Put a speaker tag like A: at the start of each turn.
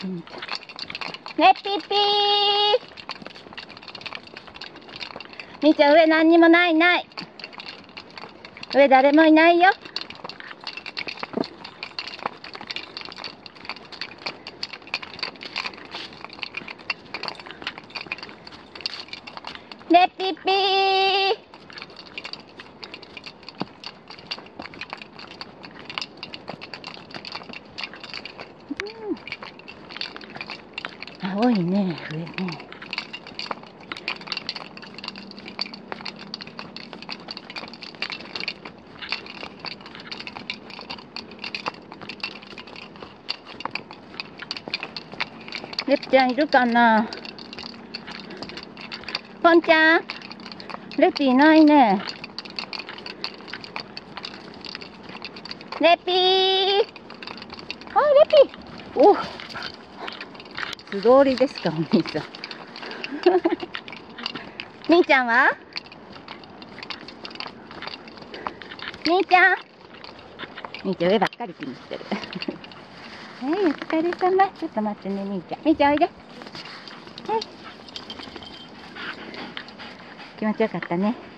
A: ねっぴっぴー。みーちゃん上何にもない。上誰もいないよ。ねっぴっぴー。青いね、上ね。レピちゃんいるかな。ポンちゃん、レピいないね。レピー。あ、レピ。お、素通りですか、お兄さん。みーちゃんは？みーちゃん。みーちゃん上ばっかり気にしてる。はい、お疲れ様。ちょっと待ってね、みーちゃん。みーちゃんおいで。はい。気持ちよかったね。